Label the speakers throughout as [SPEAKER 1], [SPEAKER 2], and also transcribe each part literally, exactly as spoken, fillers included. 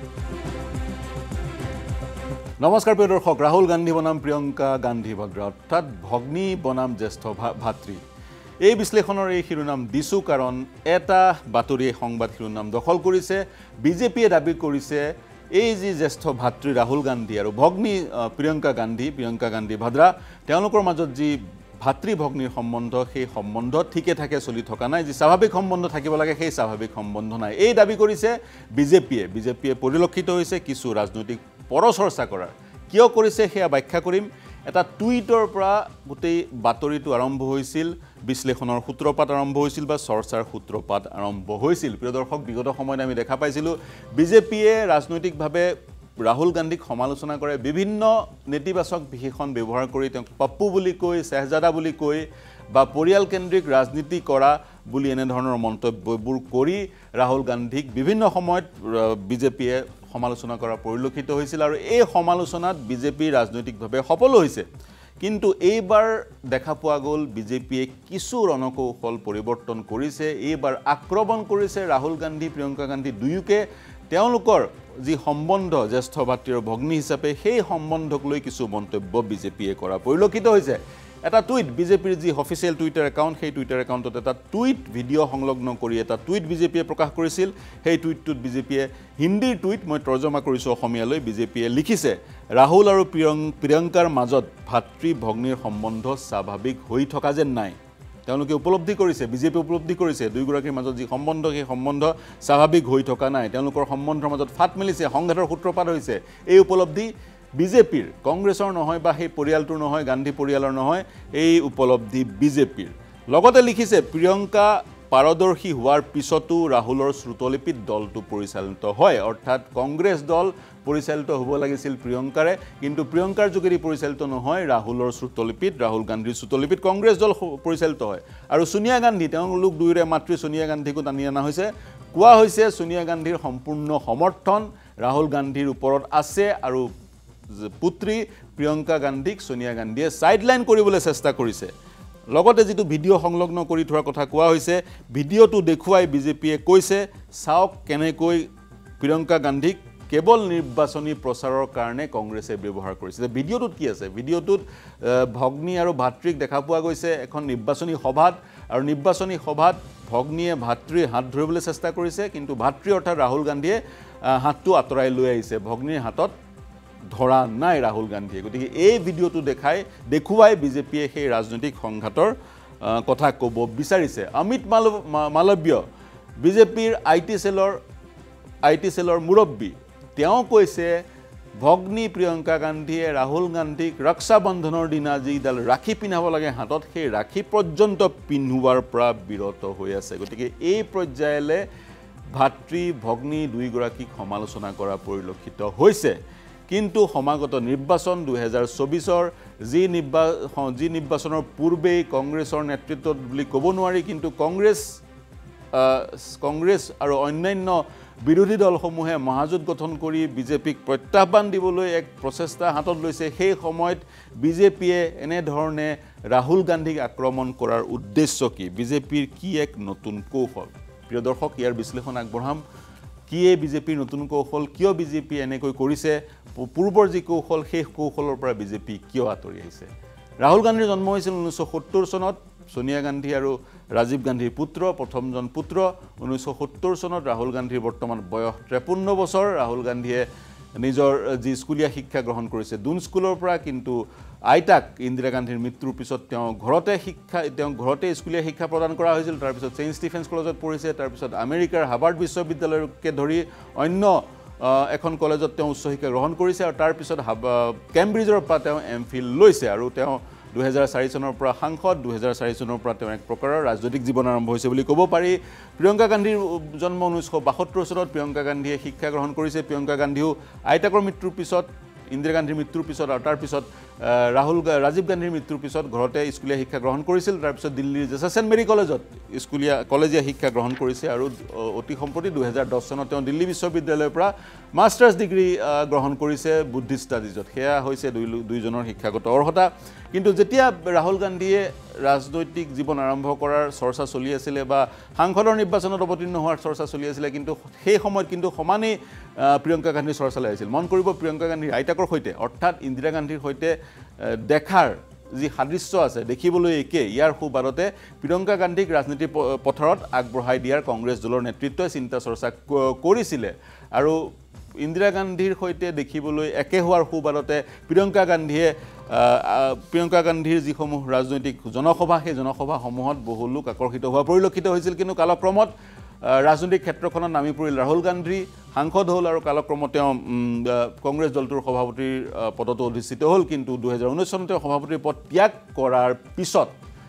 [SPEAKER 1] নমস্কাৰ প্ৰিয় দৰ্শক ৰাহুল গান্ধী বনাম প্ৰিয়ংকা গান্ধী ভদ্ৰা অৰ্থাৎ ভগ্নী বনাম জ্যেষ্ঠ ভাতৃ এই বিশ্লেষণৰ এই শিৰোনাম দিছো কাৰণ এটা বাতৰি সংবাদ শিৰোনাম দখল কৰিছে বিজেপিয়ে দাবী কৰিছে এই যি জ্যেষ্ঠ ভাতৃ ৰাহুল গান্ধী আৰু ভগ্নী প্ৰিয়ংকা গান্ধী প্ৰিয়ংকা গান্ধী ভদ্ৰা তেওঁলোকৰ মাজত যি ভাতৃ ভগ্নীৰ সম্বন্ধ সেই সম্বন্ধ ঠিকে থাকে চলি থকা নাই যি স্বাভাৱিক সম্বন্ধ থাকিব লাগে সেই স্বাভাৱিক সম্বন্ধ নাই এই দাবী কৰিছে বিজেপিয়ে বিজেপিয়ে পৰিলক্ষিত হৈছে কিছু ৰাজনৈতিক পৰচৰ্চা কৰাৰ কিয় কৰিছে সেয়া ব্যাখ্যা কৰিম এটা টুইটৰ পৰা গোটেই বাতৰিটো আৰম্ভ হৈছিল বিশ্লেষণৰ সূত্ৰপাত আৰম্ভ হৈছিল বা চৰ্চাৰ সূত্ৰপাত আৰম্ভ হৈছিল প্ৰিয় দৰ্শক বিগত সময়ত আমি দেখা পাইছিলো বিজেপিয়ে ৰাজনৈতিকভাৱে ৰাহুল গান্ধীক সমালোচনা কৰে বিভিন্ন নেতিবাচক বিশেষণ ব্যৱহাৰ কৰি তেওঁক পপ্পু বুলি কৈ সেহজাদা বুলি কৈ বা পৰিয়াল কেন্দ্ৰিক ৰাজনীতি কৰা বুলি এনে ধৰণৰ মন্তব্যবোৰ কৰি ৰাহুল গান্ধীক বিভিন্ন সময়ত বিজেপিয়ে সমালোচনা কৰা পৰিলক্ষিত হৈছিল আৰু এই সমালোচনাত বিজেপি ৰাজনৈতিকভাৱে সফল হৈছে কিন্তু এইবাৰ দেখা পোৱা গ'ল বিজেপিয়ে কিছু ৰণকৌশল পৰিৱৰ্তন কৰিছে এইবাৰ আক্ৰমণ কৰিছে ৰাহুল গান্ধী প্ৰিয়ংকা গান্ধী দুয়োকে তেওঁলোকৰ যি সম্বন্ধ জ্যেষ্ঠ ভাতৃ আৰু ভগ্নী হিচাপে সেই সম্বন্ধক লৈ কিছু মন্তব্য বিজেপিয়ে কৰা পৰিলক্ষিত হৈছে এটা টুইট বিজেপিৰ যি অফিচিয়েল টুইটাৰ একাউণ্ট সেই টুইটাৰ একাউণ্টত এটা টুইট ভিডিঅ' সংলগ্ন কৰি এটা টুইট বিজেপিয়ে প্ৰকাশ কৰিছিল সেই টুইটটোত বিজেপিয়ে হিন্দীৰ টুইট মই তৰ্জমা কৰিছো অসমীয়ালৈ বিজেপিয়ে লিখিছে ৰাহুল আৰু প্ৰিয়ংকাৰ মাজত ভাতৃ ভগ্নীৰ সম্বন্ধ স্বাভাৱিক হৈ থকা যেন নাই তেওঁলোকে উপলব্ধি কৰিছে বিজেপি উপলব্ধি কৰিছে দুইগৰাকীৰ মাজত যি সম্বন্ধ সেই সম্বন্ধ স্বাভাৱিক হৈ থকা নাই তেওঁলোকৰ সম্বন্ধৰ মাজত ফাট মেলিছে সংঘাতৰ সূত্ৰপাত হৈছে এই উপলব্ধি বিজেপিৰ কংগ্ৰেছৰ নহয় বা সেই পৰিয়ালটোৰ নহয় গান্ধী পৰিয়ালৰ নহয় এই উপলব্ধি বিজেপিৰ লগতে লিখিছে প্ৰিয়ংকা পাৰদৰ্শী হোৱাৰ পিছতো ৰাহুলৰ শ্ৰুতলিপিত দলটো পৰিচালিত হয় অৰ্থাৎ কংগ্ৰেছ দল পৰিচালিত হ'ব লাগিছিল প্ৰিয়ংকাৰে কিন্তু প্ৰিয়ংকাৰ যোগেদি পৰিচালিত নহয় ৰাহুলৰ শ্ৰুতলিপিত ৰাহুল গান্ধীৰ শ্ৰুতলিপিত কংগ্ৰেছ দল পৰিচালিত হয় আৰু সোনিয়া গান্ধী তেওঁলোক দুয়োৰে মাতৃ সোনিয়া গান্ধীকো টানি অনা হৈছে কোৱা হৈছে সোনিয়া গান্ধীৰ সম্পূৰ্ণ সমৰ্থন ৰাহুল গান্ধীৰ ওপৰত আছে আৰু পুত্ৰী প্ৰিয়ংকা গান্ধীক সোনিয়া গান্ধীয়ে সাইডলাইন কৰিবলৈ চেষ্টা কৰিছে লগতে যেটো ভিডিঅ' সংলগ্ন কৰি থোৱাৰ কথা কোৱা হৈছে ভিডিঅ'টো দেখুৱাই বিজেপিয়ে কৈছে চাওক কেনেকৈ প্ৰিয়ংকা গান্ধীক কেৱল নিৰ্বাচনী প্ৰচাৰৰ কাৰণে কংগ্ৰেছে ব্যৱহাৰ কৰিছে ভিডিঅ'টোত কি আছে ভিডিঅ'টোত ভগ্নী আৰু ভাতৃক দেখা পোৱা গৈছে এখন নিৰ্বাচনী সভাত আৰু নিৰ্বাচনী সভাত ভগ্নীয়ে ভাতৃৰ হাত ধৰিবলৈ চেষ্টা কৰিছে কিন্তু ভাতৃ অৰ্থাৎ ৰাহুল গান্ধীয়ে হাতটো আঁতৰাই লৈ আহিছে ভগ্নীৰ হাতত ধৰা নাই ৰাহুল গান্ধীয়ে গতিকে এই ভিডিঅ'টো দেখাই দেখুৱাই বিজেপিয়ে সেই ৰাজনৈতিক সংঘাতৰ কথা ক'ব বিচাৰিছে অমিত মালব্য বিজেপিৰ আইটি সেলৰ আইটি সেলৰ মুৰব্বী তেওঁ কৈছে ভগ্নী প্ৰিয়ংকা গান্ধীয়ে ৰাহুল গান্ধীক ৰক্ষা বন্ধনৰ দিনা যিডাল ৰাখি পিন্ধাব লাগে হাতত সেই ৰাখি পৰ্যন্ত পিন্ধোৱাৰ পৰা বিৰত হৈ আছে গতিকে এই পৰ্যায়লে ভাতৃ ভগ্নী দুইগৰাকীক সমালোচনা কৰা পৰিলক্ষিত হৈছে কিন্তু সমাগত নিৰ্বাচন দুই হাজাৰ চৌবিছৰ যি নিৰ্বাচন যি নিৰ্বাচনৰ পূৰ্বে কংগ্ৰেছৰ নেতৃত্বত বুলি ক'ব নোৱাৰি কিন্তু কংগ্ৰেছ কংগ্ৰেছ আৰু অন্যান্য বিৰোধী দলসমূহে মহাজোঁট গঠন কৰি বিজেপিক প্ৰত্যাহ্বান দিবলৈ এক প্ৰচেষ্টা হাতত লৈছে সেই সময়ত বিজেপিয়ে এনে ধৰণে ৰাহুল গান্ধীক আক্ৰমণ কৰাৰ উদ্দেশ্য কি বিজেপিৰ কি এক নতুন কৌশল প্ৰিয় দৰ্শক ইয়াৰ বিশ্লেষণ আগবঢ়াম কি এই বিজেপিৰ নতুন কৌশল কিয় বিজেপি এনেকৈ কৰিছে পূৰ্বৰ যি কৌশল সেই কৌশলৰ পৰা বিজেপি কিয় আঁতৰি আহিছে ৰাহুল গান্ধীৰ জন্ম হৈছিল ঊনৈছশ সত্তৰ চনত সোনিয়া গান্ধী আৰু ৰাজীৱ গান্ধীৰ পুত্ৰ প্ৰথমজন পুত্ৰ ঊনৈছশ সত্তৰ চনত ৰাহুল গান্ধীৰ বৰ্তমান বয়স ত্ৰেপন্ন বছৰ ৰাহুল গান্ধীয়ে নিজৰ যি স্কুলীয়া শিক্ষা গ্ৰহণ কৰিছে দুন স্কুলৰ পৰা কিন্তু আইতাক ইন্দিৰা গান্ধীৰ মৃত্যুৰ পিছত তেওঁ ঘৰতে শিক্ষা তেওঁ ঘৰতে স্কুলীয়া শিক্ষা প্ৰদান কৰা হৈছিল তাৰ পিছত সেইণ্ট ষ্টিফেন্স কলেজত পঢ়িছে তাৰ পিছত আমেৰিকাৰ হাৰ্ভাৰ্ড বিশ্ববিদ্যালয়কে ধৰি অন্য এখন কলেজত তেওঁ উচ্চ শিক্ষা গ্ৰহণ কৰিছে আৰু তাৰ পিছত কেম্ব্ৰিজৰ পৰা তেওঁ এমফিল লৈছে আৰু তেওঁ দুই হাজাৰ চাৰি চনৰ পৰা সাংসদ দুই হাজাৰ চাৰি চনৰ পৰা তেওঁ এক প্ৰকাৰৰ ৰাজনৈতিক জীৱন আৰম্ভ হৈছে বুলি ক'ব পাৰি প্ৰিয়ংকা গান্ধীৰ জন্ম ঊনৈছশ বাসত্তৰ চনত প্ৰিয়ংকা গান্ধীয়ে শিক্ষা গ্ৰহণ কৰিছে প্ৰিয়ংকা গান্ধীও আইতাকৰ মৃত্যুৰ পিছত ইন্দিৰা গান্ধীৰ মৃত্যুৰ পিছত আৰু তাৰ পিছত ৰাহুল ৰাজীৱ গান্ধীৰ মৃত্যুৰ পিছত ঘৰতে স্কুলীয়া শিক্ষা গ্ৰহণ কৰিছিল তাৰ পিছত দিল্লীৰ জেছন মেৰী কলেজত স্কুলীয়া কলেজীয়া শিক্ষা গ্ৰহণ কৰিছে আৰু অতি সম্প্ৰতি দুই হাজাৰ দহ চনত তেওঁ দিল্লী বিশ্ববিদ্যালয়ৰ পৰা মাষ্টাৰ্ছ ডিগ্ৰী গ্ৰহণ কৰিছে বুদ্ধিষ্ট ষ্টাডিজত সেয়া হৈছে দুই দুইজনৰ শিক্ষাগত অৰ্হতা কিন্তু যেতিয়া ৰাহুল গান্ধীয়ে ৰাজনৈতিক জীৱন আৰম্ভ কৰাৰ চৰ্চা চলি আছিল বা সাংসদৰ নিৰ্বাচনত অৱতীৰ্ণ হোৱাৰ চৰ্চা চলি আছিল কিন্তু সেই সময়ত কিন্তু সমানেই প্ৰিয়ংকা গান্ধীৰ চৰ্চালৈ আহিছিল মন কৰিব প্ৰিয়ংকা গান্ধীৰ আইতাকৰ সৈতে অৰ্থাৎ ইন্দিৰা গান্ধীৰ সৈতে দেখাৰ যি সাদৃশ্য আছে দেখিবলৈ একে ইয়াৰ সুবাদতে প্ৰিয়ংকা গান্ধীক ৰাজনীতি পথাৰত আগবঢ়াই দিয়াৰ কংগ্ৰেছ দলৰ নেতৃত্বই চিন্তা চৰ্চা কৰিছিল আৰু ইন্দিৰা গান্ধীৰ সৈতে দেখিবলৈ একে হোৱাৰ সুবাদতে প্ৰিয়ংকা গান্ধীয়ে প্ৰিয়ংকা গান্ধীৰ যিসমূহ ৰাজনৈতিক জনসভা সেই জনসভাসমূহত বহু লোক আকৰ্ষিত হোৱা পৰিলক্ষিত হৈছিল কিন্তু কালক্ৰমত ৰাজনৈতিক ক্ষেত্ৰখনত নামি পৰিল ৰাহুল গান্ধী সাংসদ হ'ল আৰু কালক্ৰমত তেওঁ কংগ্ৰেছ দলটোৰ সভাপতিৰ পদতো অধিষ্ঠিত হ'ল কিন্তু দুই হাজাৰ ঊনৈছ চনত তেওঁ সভাপতিৰ পদ ত্যাগ কৰাৰ পিছত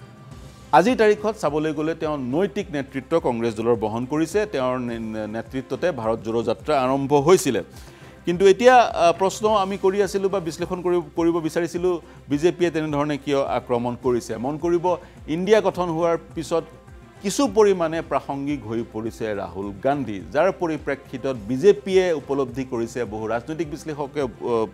[SPEAKER 1] আজিৰ তাৰিখত চাবলৈ গ'লে তেওঁ নৈতিক নেতৃত্ব কংগ্ৰেছ দলৰ বহন কৰিছে তেওঁৰ নেতৃত্বতে ভাৰত জোড়ো যাত্ৰা আৰম্ভ হৈছিল কিন্তু এতিয়া প্ৰশ্ন আমি কৰি আছিলোঁ বা বিশ্লেষণ কৰিব বিচাৰিছিলোঁ বিজেপিয়ে তেনেধৰণে কিয় আক্ৰমণ কৰিছে মন কৰিব ইণ্ডিয়া গঠন হোৱাৰ পিছত কিছু পৰিমাণে প্ৰাসংগিক হৈ পৰিছে ৰাহুল গান্ধী যাৰ পৰিপ্ৰেক্ষিতত বিজেপিয়ে উপলব্ধি কৰিছে বহু ৰাজনৈতিক বিশ্লেষকে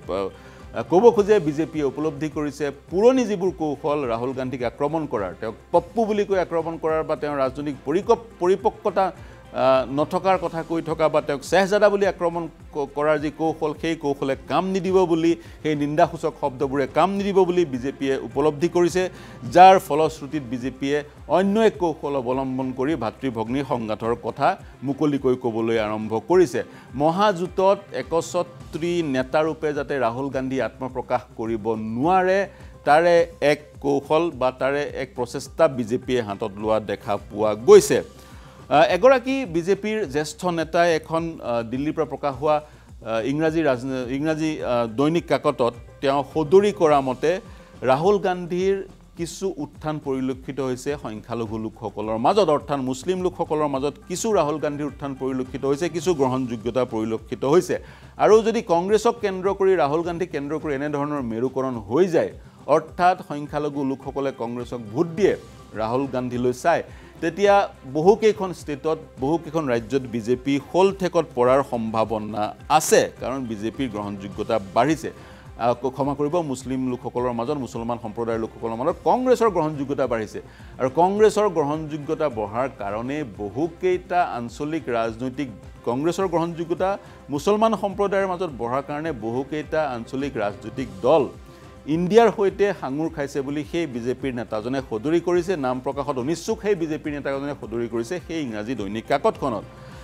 [SPEAKER 1] ক'ব খোজে বিজেপিয়ে উপলব্ধি কৰিছে পুৰণি যিবোৰ কৌশল ৰাহুল গান্ধীক আক্ৰমণ কৰাৰ তেওঁক পপ্পু বুলি কৈ আক্ৰমণ কৰাৰ বা তেওঁৰ ৰাজনৈতিক পৰিপক্কতা নথকাৰ কথা কৈ থকা বা তেওঁক শেহজাদা বুলি আক্ৰমণ কৰাৰ যি কৌশল সেই কৌশলে কাম নিদিব বুলি সেই নিন্দাসূচক শব্দবোৰে কাম নিদিব বুলি বিজেপিয়ে উপলব্ধি কৰিছে যাৰ ফলশ্ৰুতিত বিজেপিয়ে অন্য এক কৌশল অৱলম্বন কৰি ভাতৃ ভগ্নীৰ সংঘাতৰ কথা মুকলিকৈ ক'বলৈ আৰম্ভ কৰিছে মহাজোঁটত একচ্ছত্ৰী নেতাৰূপে যাতে ৰাহুল গান্ধী আত্মপ্ৰকাশ কৰিব নোৱাৰে তাৰে এক কৌশল বা তাৰে এক প্ৰচেষ্টা বিজেপিয়ে হাতত লোৱা দেখা পোৱা গৈছে এগৰাকী বিজেপিৰ জ্যেষ্ঠ নেতাই এখন দিল্লীৰ পৰা প্ৰকাশ হোৱা ইংৰাজী ইংৰাজী দৈনিক কাকতত তেওঁ সদৰি কৰা মতে ৰাহুল গান্ধীৰ কিছু উত্থান পৰিলক্ষিত হৈছে সংখ্যালঘু লোকসকলৰ মাজত অৰ্থাৎ মুছলিম লোকসকলৰ মাজত কিছু ৰাহুল গান্ধীৰ উত্থান পৰিলক্ষিত হৈছে কিছু গ্ৰহণযোগ্যতা পৰিলক্ষিত হৈছে আৰু যদি কংগ্ৰেছক কেন্দ্ৰ কৰি ৰাহুল গান্ধীক কেন্দ্ৰ কৰি এনেধৰণৰ মেৰুকৰণ হৈ যায় অৰ্থাৎ সংখ্যালঘু লোকসকলে কংগ্ৰেছক ভোট দিয়ে ৰাহুল গান্ধীলৈ চাই তেতিয়া বহুকেইখন ষ্টেটত বহুকেইখন ৰাজ্যত বিজেপি হোল ঠেকত পৰাৰ সম্ভাৱনা আছে কাৰণ বিজেপিৰ গ্ৰহণযোগ্যতা বাঢ়িছে ক্ষমা কৰিব মুছলিম লোকসকলৰ মাজত মুছলমান সম্প্ৰদায়ৰ লোকসকলৰ মাজত কংগ্ৰেছৰ গ্ৰহণযোগ্যতা বাঢ়িছে আৰু কংগ্ৰেছৰ গ্ৰহণযোগ্যতা বঢ়াৰ কাৰণে বহুকেইটা আঞ্চলিক ৰাজনৈতিক কংগ্ৰেছৰ গ্ৰহণযোগ্যতা মুছলমান সম্প্ৰদায়ৰ মাজত বঢ়াৰ কাৰণে বহুকেইটা আঞ্চলিক ৰাজনৈতিক দল ইণ্ডিয়াৰ সৈতে সাঙুৰ খাইছে বুলি সেই বিজেপিৰ নেতাজনে সদৰি কৰিছে নাম প্ৰকাশত অনিচ্ছুক সেই বিজেপিৰ নেতাজনে সদৰি কৰিছে সেই ইংৰাজী দৈনিক কাকতখনত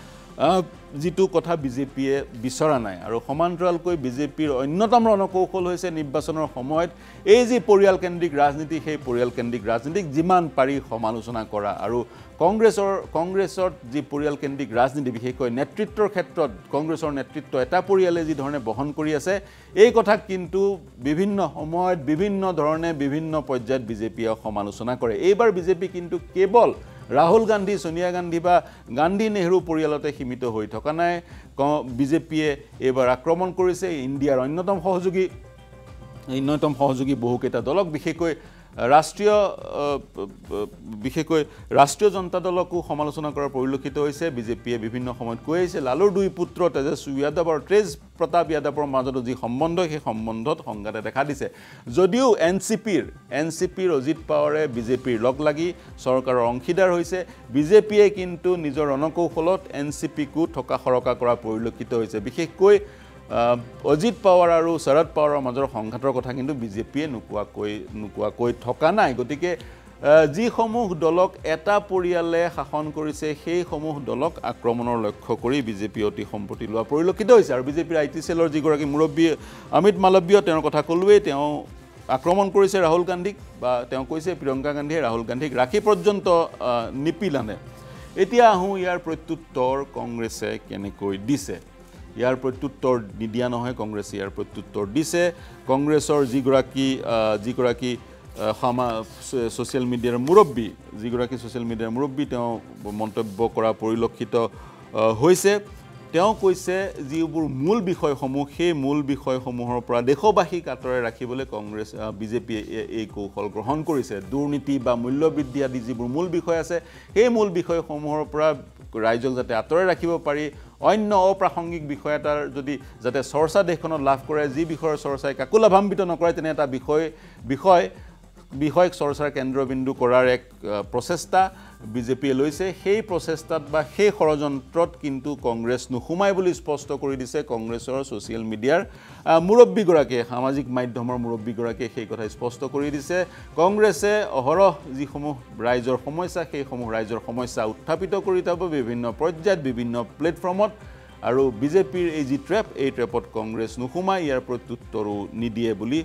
[SPEAKER 1] যিটো কথা বিজেপিয়ে বিচৰা নাই আৰু সমান্তৰালকৈ বিজেপিৰ অন্যতম ৰণকৌশল হৈছে নিৰ্বাচনৰ সময়ত এই যি পৰিয়ালকেন্দ্ৰিক ৰাজনীতি সেই পৰিয়ালকেন্দ্ৰিক ৰাজনীতিক যিমান পাৰি সমালোচনা কৰা আৰু কংগ্ৰেছৰ কংগ্ৰেছৰ যি পৰিয়ালকেন্দ্ৰিক ৰাজনীতি বিশেষকৈ নেতৃত্বৰ ক্ষেত্ৰত কংগ্ৰেছৰ নেতৃত্ব এটা পৰিয়ালে যি ধৰণে বহন কৰি আছে এই কথা কিন্তু বিভিন্ন সময়ত বিভিন্ন ধৰণে বিভিন্ন পৰ্যায়ত বিজেপিয়ে সমালোচনা কৰে এইবাৰ বিজেপি কিন্তু কেৱল ৰাহুল গান্ধী সোনিয়া গান্ধী বা গান্ধী নেহৰু পৰিয়ালতে সীমিত হৈ থকা নাই বিজেপিয়ে এইবাৰ আক্ৰমণ কৰিছে ইণ্ডিয়াৰ অন্যতম সহযোগী অন্যতম সহযোগী বহুকেইটা দলক বিশেষকৈ ৰাষ্ট্ৰীয় বিশেষকৈ ৰাষ্ট্ৰীয় জনতা দলকো সমালোচনা কৰাৰ পৰিলক্ষিত হৈছে বিজেপিয়ে বিভিন্ন সময়ত কৈ আহিছে লালুৰ দুই পুত্ৰ তেজস্বী যাদৱ আৰু তেজ প্ৰতাপ যাদৱৰ মাজত যি সম্বন্ধ সেই সম্বন্ধত সংঘাতে দেখা দিছে যদিও এন চি পিৰ এন চি পিৰ অজিত পাৱাৰে বিজেপিৰ লগ লাগি চৰকাৰৰ অংশীদাৰ হৈছে বিজেপিয়ে কিন্তু নিজৰ ৰণকৌশলত এন চি পিকো থকা সৰকা কৰা পৰিলক্ষিত হৈছে বিশেষকৈ অজিত পাৱাৰ আৰু শৰদ পাৱাৰৰ মাজৰ সংঘাতৰ কথা কিন্তু বিজেপিয়ে নোকোৱাকৈ নোকোৱাকৈ থকা নাই গতিকে যিসমূহ দলক এটা পৰিয়ালে শাসন কৰিছে সেইসমূহ দলক আক্ৰমণৰ লক্ষ্য কৰি বিজেপি অতি সম্প্ৰতি লোৱা পৰিলক্ষিত হৈছে আৰু বিজেপিৰ আই টি চেলৰ যিগৰাকী মুৰব্বী অমিত মালব্য তেওঁৰ কথা ক'লোৱেই তেওঁ আক্ৰমণ কৰিছে ৰাহুল গান্ধীক বা তেওঁ কৈছে প্ৰিয়ংকা গান্ধীয়ে ৰাহুল গান্ধীক ৰাখি পৰ্যন্ত নিপিলানে এতিয়া আহোঁ ইয়াৰ প্ৰত্যুত্তৰ কংগ্ৰেছে কেনেকৈ দিছে ইয়াৰ প্ৰত্যুত্তৰ নিদিয়া নহয় কংগ্ৰেছে ইয়াৰ প্ৰত্যুত্তৰ দিছে কংগ্ৰেছৰ যিগৰাকী যিগৰাকী সমা ছ'চিয়েল মিডিয়াৰ মুৰব্বী যিগৰাকী ছ'চিয়েল মিডিয়াৰ মুৰব্বী তেওঁ মন্তব্য কৰা পৰিলক্ষিত হৈছে তেওঁ কৈছে যিবোৰ মূল বিষয়সমূহ সেই মূল বিষয়সমূহৰ পৰা দেশবাসীক আঁতৰাই ৰাখিবলৈ কংগ্ৰেছ বিজেপিয়ে এই কৌশল গ্ৰহণ কৰিছে দুৰ্নীতি বা মূল্যবৃদ্ধি আদি যিবোৰ মূল বিষয় আছে সেই মূল বিষয়সমূহৰ পৰা ৰাইজক যাতে আঁতৰাই ৰাখিব পাৰি অন্য অপ্ৰাসংগিক বিষয় এটাৰ যদি যাতে চৰ্চা দেশখনত লাভ কৰে যি বিষয়ৰ চৰ্চাই কাকো লাভান্বিত নকৰে তেনে এটা বিষয় বিষয় বিষয়ক চৰ্চাৰ কেন্দ্ৰবিন্দু কৰাৰ এক প্ৰচেষ্টা বিজেপিয়ে লৈছে সেই প্ৰচেষ্টাত বা সেই ষড়যন্ত্ৰত কিন্তু কংগ্ৰেছ নুসুমাই বুলি স্পষ্ট কৰি দিছে কংগ্ৰেছৰ ছ'চিয়েল মিডিয়াৰ মুৰব্বীগৰাকীয়ে সামাজিক মাধ্যমৰ মুৰব্বীগৰাকীয়ে সেই কথা স্পষ্ট কৰি দিছে কংগ্ৰেছে অহৰহ যিসমূহ ৰাইজৰ সমস্যা সেইসমূহ ৰাইজৰ সমস্যা উত্থাপিত কৰি যাব বিভিন্ন পৰ্যায়ত বিভিন্ন প্লেটফৰ্মত আৰু বিজেপিৰ এই যি ট্ৰেপ এই ট্ৰেপত কংগ্ৰেছ নুসুমাই ইয়াৰ প্ৰত্যুত্তৰো নিদিয়ে বুলি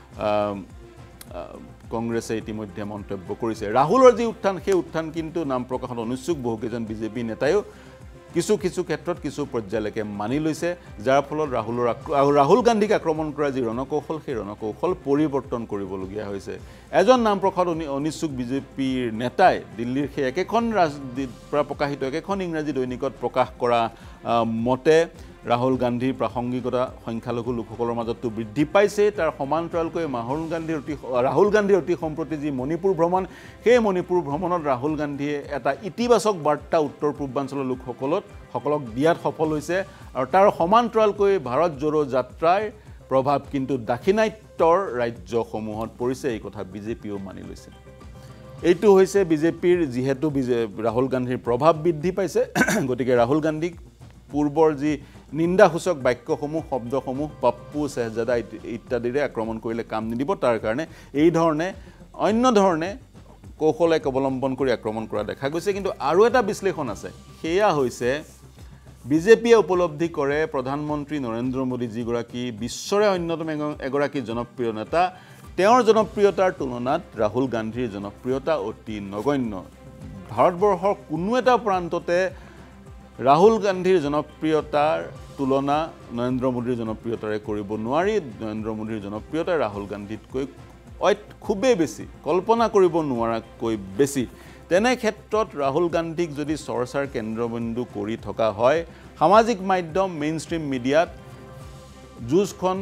[SPEAKER 1] কংগ্ৰেছে ইতিমধ্যে মন্তব্য কৰিছে ৰাহুলৰ যি উত্থান সেই উত্থান কিন্তু নাম প্ৰকাশত অনিচ্ছুক বহুকেইজন বিজেপি নেতায়ো কিছু কিছু ক্ষেত্ৰত কিছু পৰ্যায়লৈকে মানি লৈছে যাৰ ফলত ৰাহুলৰ ৰাহুল গান্ধীক আক্ৰমণ কৰা যি ৰণকৌশল সেই ৰণকৌশল পৰিৱৰ্তন কৰিবলগীয়া হৈছে এজন নাম প্ৰকাশত অনিচ্ছুক বিজেপিৰ নেতাই দিল্লীৰ সেই একেখন ৰাজনীতিৰ পৰা প্ৰকাশিত একেখন ইংৰাজী দৈনিকত প্ৰকাশ কৰা মতে ৰাহুল গান্ধীৰ প্ৰাসংগিকতা সংখ্যালঘু লোকসকলৰ মাজতো বৃদ্ধি পাইছে তাৰ সমান্তৰালকৈ ৰাহুল গান্ধীৰ অতি ৰাহুল গান্ধীৰ অতি সম্প্ৰতি যি মণিপুৰ ভ্ৰমণ সেই মণিপুৰ ভ্ৰমণত ৰাহুল গান্ধীয়ে এটা ইতিবাচক বাৰ্তা উত্তৰ পূৰ্বাঞ্চলৰ লোকসকলক সকলক দিয়াত সফল হৈছে আৰু তাৰ সমান্তৰালকৈ ভাৰত জোড়ো যাত্ৰাৰ প্ৰভাৱ কিন্তু দাক্ষিণাত্যৰ ৰাজ্যসমূহত পৰিছে এই কথা বিজেপিও মানি লৈছে এইটো হৈছে বিজেপিৰ যিহেতু ৰাহুল গান্ধীৰ প্ৰভাৱ বৃদ্ধি পাইছে গতিকে ৰাহুল গান্ধীক পূৰ্বৰ যি নিন্দাসূচক বাক্যসমূহ শব্দসমূহ পাপ্পু শেহজাদা ইত্যাদিৰে আক্ৰমণ কৰিলে কাম নিদিব তাৰ কাৰণে এই ধৰণে অন্য ধৰণে কৌশল এক অৱলম্বন কৰি আক্ৰমণ কৰা দেখা গৈছে কিন্তু আৰু এটা বিশ্লেষণ আছে সেয়া হৈছে বিজেপিয়ে উপলব্ধি কৰে প্ৰধানমন্ত্ৰী নৰেন্দ্ৰ মোদী যিগৰাকী বিশ্বৰে অন্যতম এগৰাকী জনপ্ৰিয় নেতা তেওঁৰ জনপ্ৰিয়তাৰ তুলনাত ৰাহুল গান্ধীৰ জনপ্ৰিয়তা অতি নগণ্য ভাৰতবৰ্ষৰ কোনো এটা প্ৰান্ততে ৰাহুল গান্ধীৰ জনপ্ৰিয়তাৰ তুলনা নৰেন্দ্ৰ মোদীৰ জনপ্ৰিয়তাৰে কৰিব নোৱাৰি নৰেন্দ্ৰ মোদীৰ জনপ্ৰিয়তা ৰাহুল গান্ধীতকৈ খুবেই বেছি কল্পনা কৰিব নোৱাৰাকৈ বেছি তেনে ক্ষেত্ৰত ৰাহুল গান্ধীক যদি চৰ্চাৰ কেন্দ্ৰবিন্দু কৰি থকা হয় সামাজিক মাধ্যম মেইনষ্ট্ৰীম মিডিয়াত যুঁজখন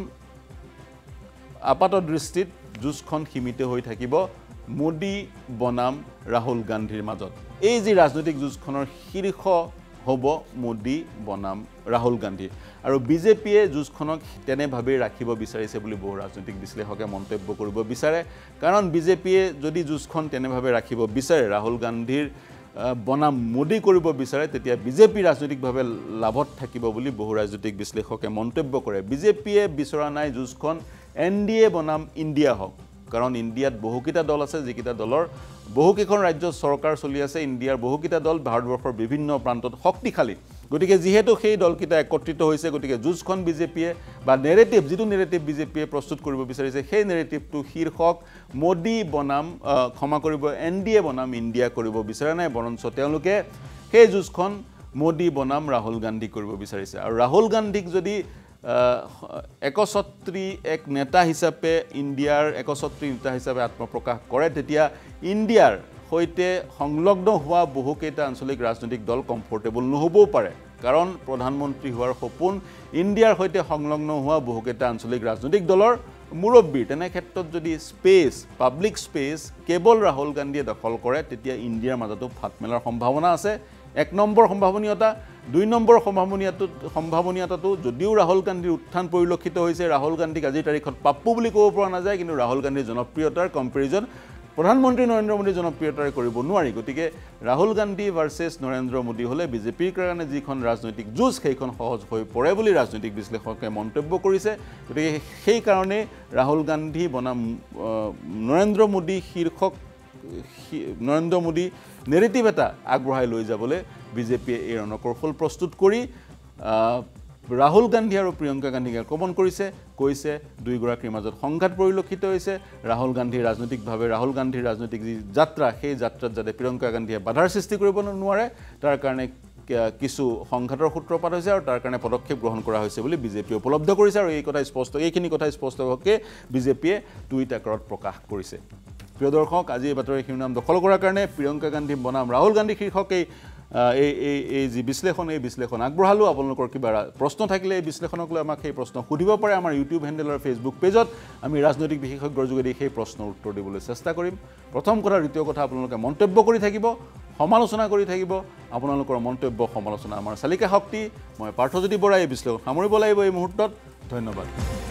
[SPEAKER 1] আপাত দৃষ্টিত যুঁজখন সীমিত হৈ থাকিব মোদী বনাম ৰাহুল গান্ধীৰ মাজত এই যি ৰাজনৈতিক যুঁজখনৰ শীৰ্ষ হ'ব মোদী বনাম ৰাহুল গান্ধী আৰু বিজেপিয়ে যুঁজখনক তেনেভাৱে ৰাখিব বিচাৰিছে বুলি বহু ৰাজনৈতিক বিশ্লেষকে মন্তব্য কৰিব বিচাৰে কাৰণ বিজেপিয়ে যদি যুঁজখন তেনেভাৱে ৰাখিব বিচাৰে ৰাহুল গান্ধীৰ বনাম মোদী কৰিব বিচাৰে তেতিয়া বিজেপি ৰাজনৈতিকভাৱে লাভত থাকিব বুলি বহু ৰাজনৈতিক বিশ্লেষকে মন্তব্য কৰে বিজেপিয়ে বিচৰা নাই যুঁজখন এন ডি এ বনাম ইণ্ডিয়া হওক কাৰণ ইণ্ডিয়াত বহুকেইটা দল আছে যিকেইটা দলৰ বহুকেইখন ৰাজ্যত চৰকাৰ চলি আছে ইণ্ডিয়াৰ বহুকেইটা দল ভাৰতবৰ্ষৰ বিভিন্ন প্ৰান্তত শক্তিশালী গতিকে যিহেতু সেই দলকেইটা একত্ৰিত হৈছে গতিকে যুঁজখন বিজেপিয়ে বা নেৰেটিভ যিটো নেৰেটিভ বিজেপিয়ে প্ৰস্তুত কৰিব বিচাৰিছে সেই নেৰেটিভটো শীৰ্ষক মোদী বনাম ক্ষমা কৰিব এন ডি এ বনাম ইণ্ডিয়া কৰিব বিচৰা নাই বৰঞ্চ তেওঁলোকে সেই যুঁজখন মোদী বনাম ৰাহুল গান্ধী কৰিব বিচাৰিছে আৰু ৰাহুল গান্ধীক যদি একছত্ৰী এক নেতা হিচাপে ইণ্ডিয়াৰ একছত্ৰী নেতা হিচাপে আত্মপ্ৰকাশ কৰে তেতিয়া ইণ্ডিয়াৰ সৈতে সংলগ্ন হোৱা বহুকেইটা আঞ্চলিক ৰাজনৈতিক দল কমফৰ্টেবল নহ'বও পাৰে কাৰণ প্ৰধানমন্ত্ৰী হোৱাৰ সপোন ইণ্ডিয়াৰ সৈতে সংলগ্ন হোৱা বহুকেইটা আঞ্চলিক ৰাজনৈতিক দলৰ মুৰব্বী তেনে ক্ষেত্ৰত যদি স্পেচ পাব্লিক স্পেচ কেৱল ৰাহুল গান্ধীয়ে দখল কৰে তেতিয়া ইণ্ডিয়াৰ মাজতো ফাট মেলাৰ সম্ভাৱনা আছে এক নম্বৰ সম্ভাৱনীয়তা দুই নম্বৰ সম্ভাৱনীয়তা সম্ভাৱনীয়তাটো যদিও ৰাহুল গান্ধীৰ উত্থান পৰিলক্ষিত হৈছে ৰাহুল গান্ধীক আজিৰ তাৰিখত পাপ্পু বুলি ক'ব পৰা নাযায় কিন্তু ৰাহুল গান্ধীৰ জনপ্ৰিয়তাৰ কম্পেৰিজন প্ৰধানমন্ত্ৰী নৰেন্দ্ৰ মোদীৰ জনপ্ৰিয়তাৰে কৰিব নোৱাৰি গতিকে ৰাহুল গান্ধী ভাৰ্চেছ নৰেন্দ্ৰ মোদী হ'লে বিজেপিৰ কাৰণে যিখন ৰাজনৈতিক যুঁজ সেইখন সহজ হৈ পৰে বুলি ৰাজনৈতিক বিশ্লেষকে মন্তব্য কৰিছে গতিকে সেইকাৰণে ৰাহুল গান্ধী বনাম নৰেন্দ্ৰ মোদী শীৰ্ষক নৰেন্দ্ৰ মোদী নেৰেটিভ এটা আগবঢ়াই লৈ যাবলৈ বিজেপিয়ে এই ৰণকৌশল প্ৰস্তুত কৰি ৰাহুল গান্ধী আৰু প্ৰিয়ংকা গান্ধীক আক্ৰমণ কৰিছে কৈছে দুইগৰাকীৰ মাজত সংঘাত পৰিলক্ষিত হৈছে ৰাহুল গান্ধীৰ ৰাজনৈতিকভাৱে ৰাহুল গান্ধীৰ ৰাজনৈতিক যি যাত্ৰা সেই যাত্ৰাত যাতে প্ৰিয়ংকা গান্ধীয়ে বাধাৰ সৃষ্টি কৰিব নোৱাৰে তাৰ কাৰণে কিছু সংঘাতৰ সূত্ৰপাত হৈছে আৰু তাৰ কাৰণে পদক্ষেপ গ্ৰহণ কৰা হৈছে বুলি বিজেপিয়ে উপলব্ধ কৰিছে আৰু এই কথা স্পষ্ট এইখিনি কথা স্পষ্টভাৱে বিজেপিয়ে টুইট আকাৰত প্ৰকাশ কৰিছে প্ৰিয় দৰ্শক আজি এই বাতৰি শিৰোনাম দখল কৰাৰ কাৰণে প্ৰিয়ংকা গান্ধী বনাম ৰাহুল গান্ধী শীৰ্ষক এই এই এই এই যি বিশ্লেষণ এই বিশ্লেষণ আগবঢ়ালোঁ আপোনালোকৰ কিবা প্ৰশ্ন থাকিলে এই বিশ্লেষণক লৈ আমাক সেই প্ৰশ্ন সুধিব পাৰে আমাৰ ইউটিউব হেণ্ডেল আৰু ফেচবুক পেজত আমি ৰাজনৈতিক বিশেষজ্ঞৰ যোগেদি সেই প্ৰশ্নৰ উত্তৰ দিবলৈ চেষ্টা কৰিম প্ৰথম কথা দ্বিতীয় কথা আপোনালোকে মন্তব্য কৰি থাকিব সমালোচনা কৰি থাকিব আপোনালোকৰ মন্তব্য সমালোচনা আমাৰ চালিকা শক্তি মই পাৰ্থজ্যোতি বৰাই এই বিশ্লেষণ সামৰিব লাগিব এই মুহূৰ্তত ধন্যবাদ